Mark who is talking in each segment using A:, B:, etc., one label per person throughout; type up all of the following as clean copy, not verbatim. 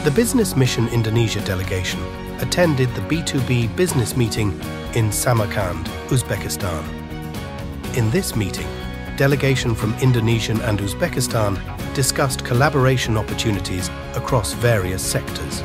A: The Business Mission Indonesia delegation attended the B2B business meeting in Samarkand, Uzbekistan. In this meeting, delegation from Indonesia and Uzbekistan discussed collaboration opportunities across various sectors.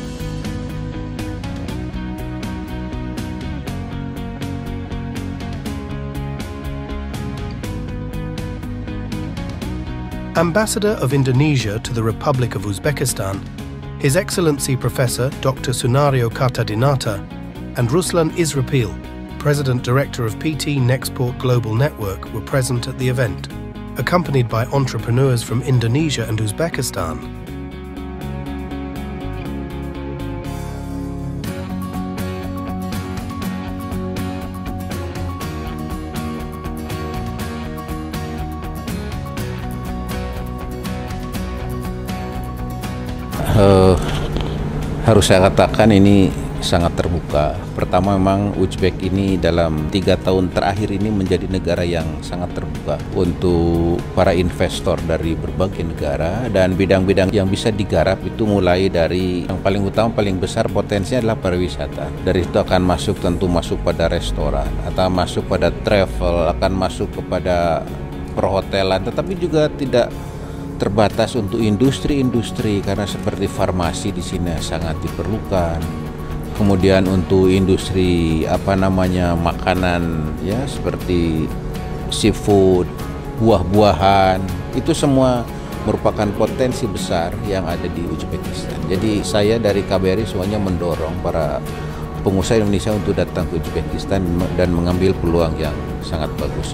A: Ambassador of Indonesia to the Republic of Uzbekistan, His Excellency Professor Dr. Sunario Kartadinata, and Ruslan Israpil, President Director of PT Nexport Global Network, were present at the event, accompanied by entrepreneurs from Indonesia and Uzbekistan.
B: Harus saya katakan ini sangat terbuka. Pertama, memang Uzbek ini dalam 3 tahun terakhir ini menjadi negara yang sangat terbuka untuk para investor dari berbagai negara, dan bidang-bidang yang bisa digarap itu mulai dari yang paling utama, paling besar potensinya adalah pariwisata. Dari itu akan masuk, tentu masuk pada restoran, atau masuk pada travel, akan masuk kepada perhotelan, tetapi juga tidak terbatas untuk industri-industri, karena seperti farmasi di sini sangat diperlukan. Kemudian untuk industri makanan ya, seperti seafood, buah-buahan, itu semua merupakan potensi besar yang ada di Uzbekistan. Jadi saya dari KBRI semuanya mendorong para pengusaha Indonesia untuk datang ke Uzbekistan dan mengambil peluang yang sangat bagus.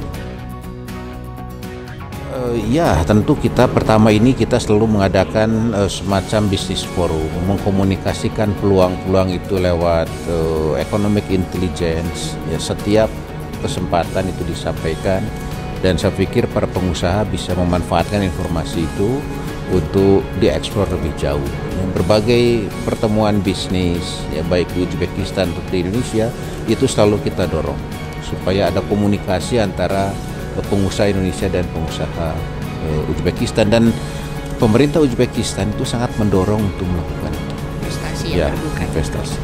B: Ya, tentu kita pertama ini kita selalu mengadakan semacam bisnis forum, mengkomunikasikan peluang-peluang itu lewat economic intelligence. Ya, setiap kesempatan itu disampaikan, dan saya pikir para pengusaha bisa memanfaatkan informasi itu untuk dieksplor lebih jauh. Berbagai pertemuan bisnis, ya baik di Uzbekistan atau di Indonesia, itu selalu kita dorong supaya ada komunikasi antara pengusaha Indonesia dan pengusaha Uzbekistan, dan pemerintah Uzbekistan itu sangat mendorong untuk melakukan itu.
C: Investasi yang terbuka.
B: Investasi.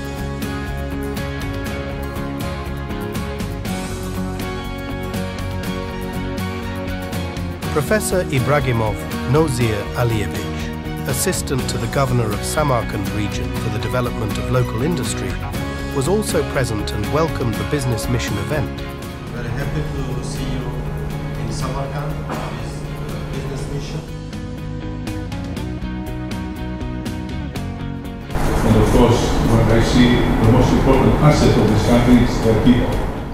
A: Professor Ibragimov Nozir Alievich, Assistant to the Governor of Samarkand region for the development of local industry, was also present and welcomed the Business Mission event.
D: Very happy to see you in Samarkand with Business Mission.
E: And of course, what I see, the most important asset of this country is their people.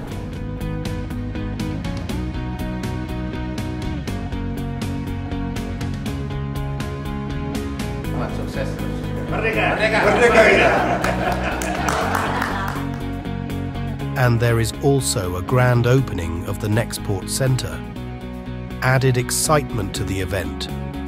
B: Sukses.
C: Merdeka!
B: Merdeka!
D: Merdeka!
A: And there is also a grand opening of the Nexport Center. Added excitement to the event.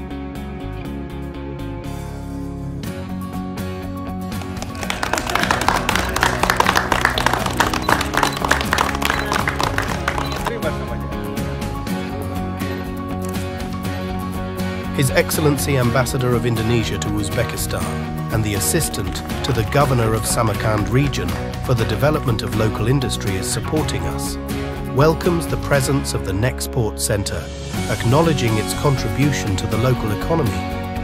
A: His Excellency Ambassador of Indonesia to Uzbekistan and the Assistant to the Governor of Samarkand region for the development of local industry is supporting us, welcomes the presence of the Nexport Center, acknowledging its contribution to the local economy.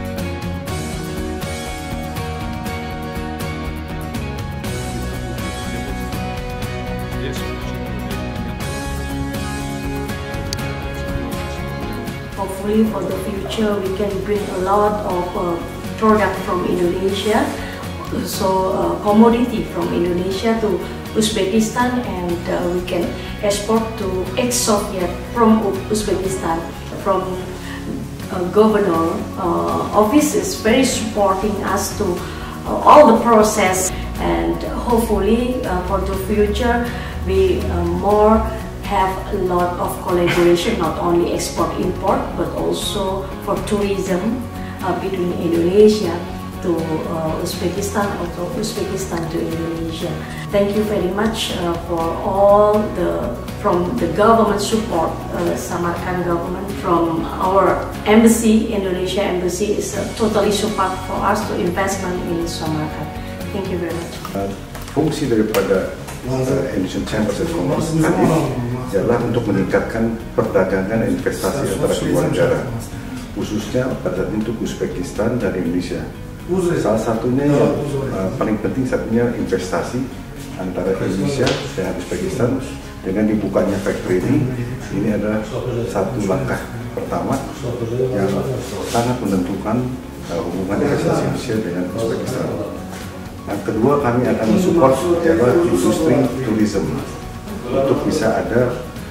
F: Hopefully for the future we can bring a lot of product from Indonesia, so commodity from Indonesia to Uzbekistan, and we can export to ex-Soviet from Uzbekistan. From governor office is very supporting us to all the process, and hopefully for the future we more have a lot of collaboration, not only export-import, but also for tourism between Indonesia to Uzbekistan or to Uzbekistan to Indonesia. Thank you very much for all from the government support, Samarkand government, from our embassy, Indonesia embassy is totally support for us to investment in Samarkand. Thank you very much.
G: Fungsi daripada Indonesian Chambers of Commerce adalah untuk meningkatkan perdagangan dan investasi antara kedua negara, khususnya pada untuk Uzbekistan dan Indonesia. Salah satunya yang paling penting satunya investasi antara Indonesia dan Uzbekistan dengan dibukanya factory ini adalah satu langkah pertama yang sangat menentukan hubungan investasi Indonesia dengan Uzbekistan. Yang kedua, kami akan mensupport industri tourism untuk bisa ada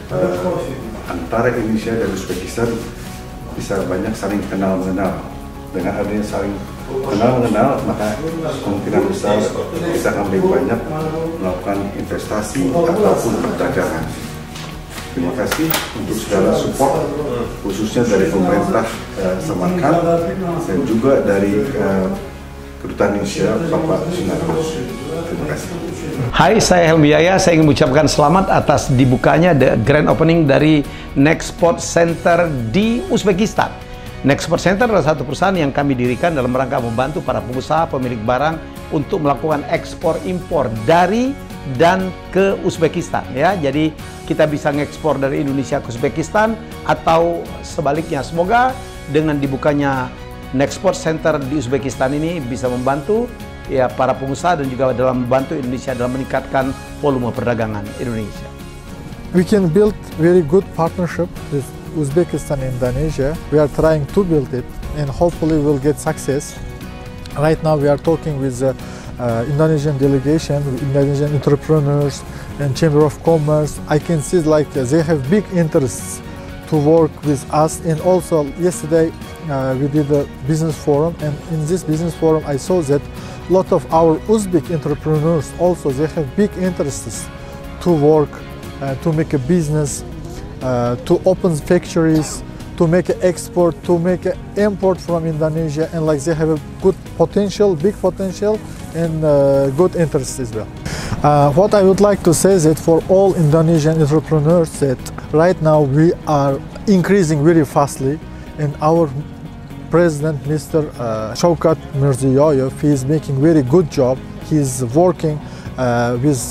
G: antara Indonesia dan Uzbekistan bisa banyak saling kenal mengenal. Dengan adanya saling kenal mengenal, maka kemungkinan besar kita akan lebih banyak melakukan investasi ataupun perdagangan. Terima kasih untuk segala support, khususnya dari pemerintah Samarkand dan juga dari Kedutaan Indonesia, Bapak Sunaryo. Terima kasih.
H: Hai, saya Helmi Yahya. Saya ingin mengucapkan selamat atas dibukanya the grand opening dari Nexport Center di Uzbekistan. Nexport Center adalah satu perusahaan yang kami dirikan dalam rangka membantu para pengusaha pemilik barang untuk melakukan ekspor impor dari dan ke Uzbekistan, ya. Jadi kita bisa ngekspor dari Indonesia ke Uzbekistan atau sebaliknya. Semoga dengan dibukanya Nexport Center di Uzbekistan ini bisa membantu ya para pengusaha dan juga dalam membantu Indonesia dalam meningkatkan volume perdagangan Indonesia.
I: We can build very good partnership with Uzbekistan and Indonesia. We are trying to build it and hopefully we'll get success. Right now we are talking with the Indonesian delegation, with Indonesian entrepreneurs and Chamber of Commerce. I can see like they have big interests to work with us, and also yesterday we did a business forum, and in this business forum I saw that a lot of our Uzbek entrepreneurs also they have big interests to work, to make a business, to open factories, to make an export, to make an import from Indonesia, and like they have a good potential, big potential, and good interest as well. What I would like to say is that for all Indonesian entrepreneurs that right now we are increasing very fastly, and our President Mr. Shavkat Mirziyoyev, he is making very good job. He is working with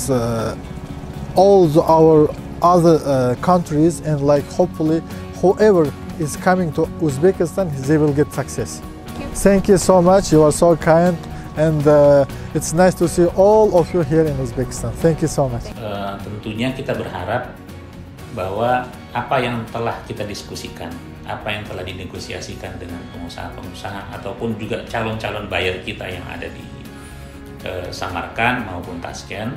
I: all our other countries, and like hopefully whoever is coming to Uzbekistan, they will get success. Thank you so much. You are so kind. And it's nice to see all of you here in Uzbekistan. Thank you so much.
J: Tentunya kita berharap bahwa apa yang telah kita diskusikan, apa yang telah dinegosiasikan dengan pengusaha-pengusaha ataupun juga calon-calon buyer kita yang ada di Samarkand maupun Tashkent,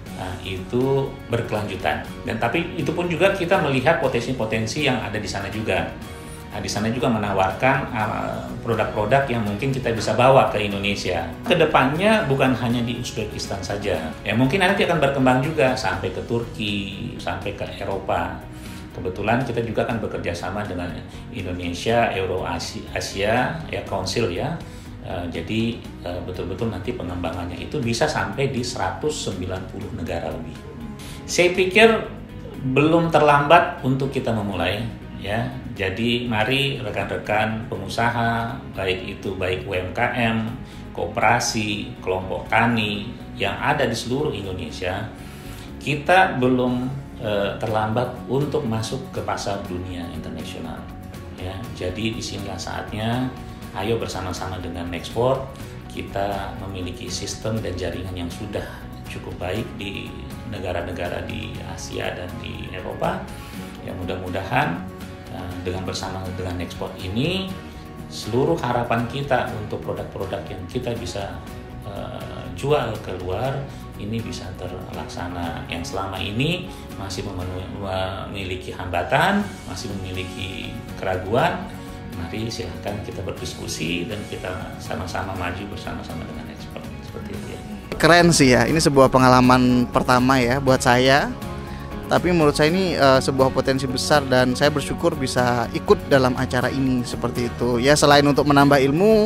J: itu berkelanjutan. Dan tapi itu pun juga kita melihat potensi-potensi yang ada di sana juga. Di sana juga menawarkan produk-produk yang mungkin kita bisa bawa ke Indonesia. Kedepannya bukan hanya di Uzbekistan saja, ya mungkin nanti akan berkembang juga sampai ke Turki, sampai ke Eropa. Kebetulan kita juga akan bekerja sama dengan Indonesia, Euro-Asia, ya Council ya. Jadi betul-betul nanti pengembangannya itu bisa sampai di 190 negara lebih. Saya pikir belum terlambat untuk kita memulai. Ya, jadi mari rekan-rekan pengusaha, baik UMKM, koperasi, kelompok tani yang ada di seluruh Indonesia, kita belum terlambat untuk masuk ke pasar dunia internasional. Ya, jadi disinilah saatnya, ayo bersama-sama dengan Nexport kita memiliki sistem dan jaringan yang sudah cukup baik di negara-negara di Asia dan di Eropa. Ya, mudah-mudahan dengan bersama dengan Nexport ini, seluruh harapan kita untuk produk-produk yang kita bisa jual keluar ini bisa terlaksana. Yang selama ini masih memiliki hambatan, masih memiliki keraguan, mari silahkan kita berdiskusi dan kita sama-sama maju bersama-sama dengan Nexport. Seperti itu ya.
K: Keren sih ya, ini sebuah pengalaman pertama ya buat saya. Tapi menurut saya ini sebuah potensi besar dan saya bersyukur bisa ikut dalam acara ini seperti itu. Ya selain untuk menambah ilmu,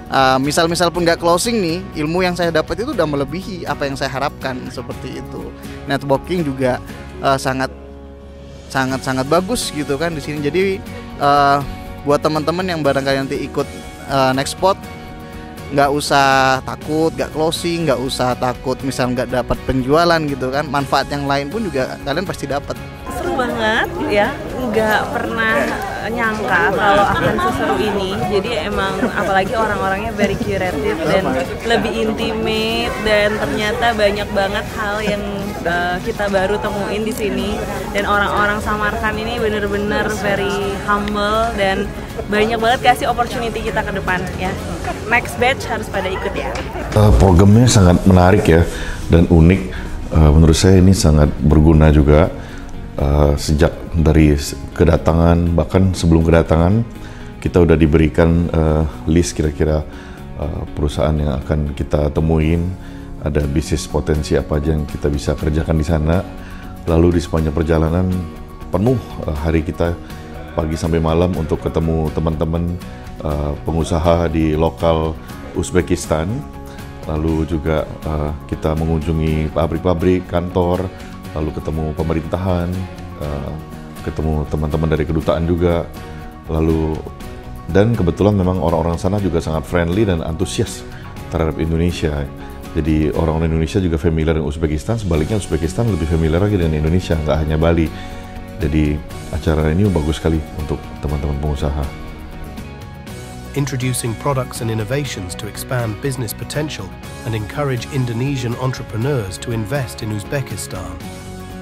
K: misal pun nggak closing nih, ilmu yang saya dapat itu udah melebihi apa yang saya harapkan, seperti itu. Networking juga sangat bagus gitu kan di sini. Jadi buat teman-teman yang barangkali nanti ikut Nextport, nggak usah takut nggak closing, nggak usah takut misal nggak dapat penjualan gitu kan. Manfaat yang lain pun juga kalian pasti dapat.
L: Seru banget ya, nggak pernah nyangka kalau akan seseru ini. Jadi emang apalagi orang-orangnya very curated dan lebih intimate, dan ternyata banyak banget hal yang kita baru temuin di sini. Dan orang-orang Samarkand ini bener-bener very humble dan banyak banget kasih opportunity kita ke depan ya. Next batch harus pada ikut ya.
M: Programnya sangat menarik ya dan unik. Menurut saya ini sangat berguna juga. Sejak dari kedatangan, bahkan sebelum kedatangan kita udah diberikan list kira-kira perusahaan yang akan kita temuin, ada bisnis potensi apa aja yang kita bisa kerjakan di sana. Lalu di sepanjang perjalanan penuh hari kita pagi sampai malam untuk ketemu teman-teman pengusaha di lokal Uzbekistan. Lalu juga kita mengunjungi pabrik-pabrik, kantor, lalu ketemu pemerintahan, ketemu teman-teman dari kedutaan juga, lalu dan kebetulan memang orang-orang sana juga sangat friendly dan antusias terhadap Indonesia. Jadi orang-orang Indonesia juga familiar dengan Uzbekistan, sebaliknya Uzbekistan lebih familiar lagi dengan Indonesia, nggak hanya Bali. Jadi acara ini bagus sekali untuk teman-teman pengusaha.
A: Introducing products and innovations to expand business potential and encourage Indonesian entrepreneurs to invest in Uzbekistan.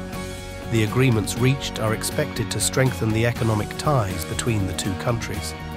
A: The agreements reached are expected to strengthen the economic ties between the two countries.